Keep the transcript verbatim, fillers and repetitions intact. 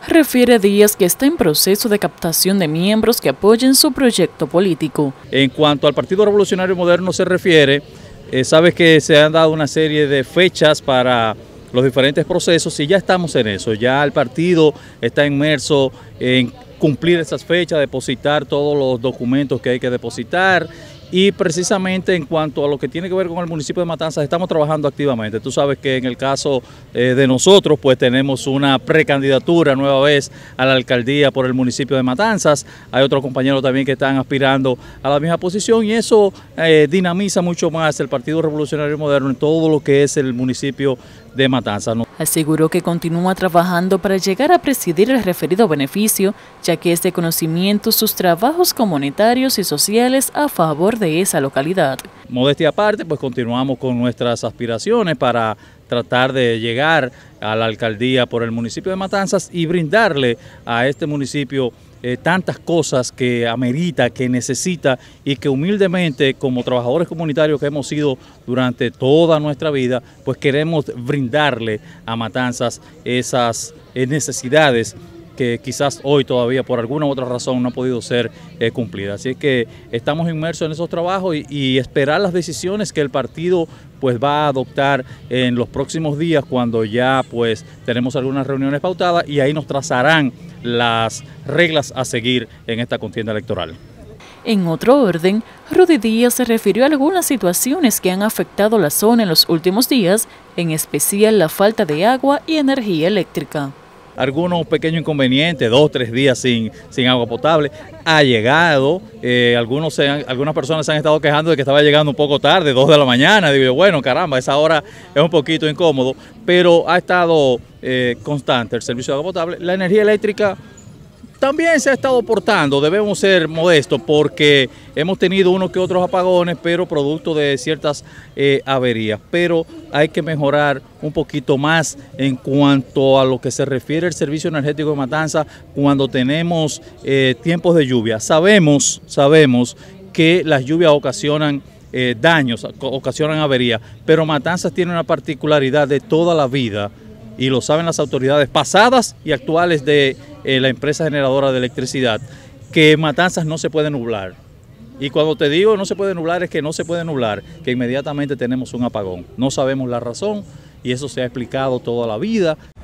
refiere Díaz que está en proceso de captación de miembros que apoyen su proyecto político. En cuanto al Partido Revolucionario Moderno se refiere, eh, sabes que se han dado una serie de fechas para los diferentes procesos y ya estamos en eso. Ya el partido está inmerso en cumplir esas fechas, depositar todos los documentos que hay que depositar. Y precisamente en cuanto a lo que tiene que ver con el municipio de Matanzas, estamos trabajando activamente. Tú sabes que en el caso eh, de nosotros, pues tenemos una precandidatura nueva vez a la alcaldía por el municipio de Matanzas. Hay otros compañeros también que están aspirando a la misma posición y eso eh, dinamiza mucho más el Partido Revolucionario Moderno en todo lo que es el municipio de Matanzas, ¿no? Aseguró que continúa trabajando para llegar a presidir el referido beneficio, ya que es de conocimiento sus trabajos comunitarios y sociales a favor de esa localidad. Modestia aparte, pues continuamos con nuestras aspiraciones para tratar de llegar a la alcaldía por el municipio de Matanzas y brindarle a este municipio eh, tantas cosas que amerita, que necesita y que humildemente como trabajadores comunitarios que hemos sido durante toda nuestra vida, pues queremos brindarle a Matanzas esas eh, necesidades que quizás hoy todavía por alguna u otra razón no ha podido ser eh, cumplida. Así es que estamos inmersos en esos trabajos y, y esperar las decisiones que el partido pues va a adoptar en los próximos días cuando ya pues tenemos algunas reuniones pautadas y ahí nos trazarán las reglas a seguir en esta contienda electoral. En otro orden, Rudy Díaz se refirió a algunas situaciones que han afectado la zona en los últimos días, en especial la falta de agua y energía eléctrica. Algunos pequeños inconvenientes, dos, tres días sin, sin agua potable. Ha llegado, eh, algunos se han, algunas personas se han estado quejando de que estaba llegando un poco tarde, dos de la mañana. Digo yo, bueno, caramba, esa hora es un poquito incómodo, pero ha estado eh, constante el servicio de agua potable. La energía eléctrica también se ha estado portando, debemos ser modestos porque hemos tenido unos que otros apagones, pero producto de ciertas eh, averías. Pero hay que mejorar un poquito más en cuanto a lo que se refiere al servicio energético de Matanzas cuando tenemos eh, tiempos de lluvia. Sabemos, sabemos que las lluvias ocasionan eh, daños, ocasionan averías, pero Matanzas tiene una particularidad de toda la vida y lo saben las autoridades pasadas y actuales de eh, la empresa generadora de electricidad, que Matanzas no se puede nublar. Y cuando te digo no se puede nublar es que no se puede nublar, que inmediatamente tenemos un apagón. No sabemos la razón y eso se ha explicado toda la vida.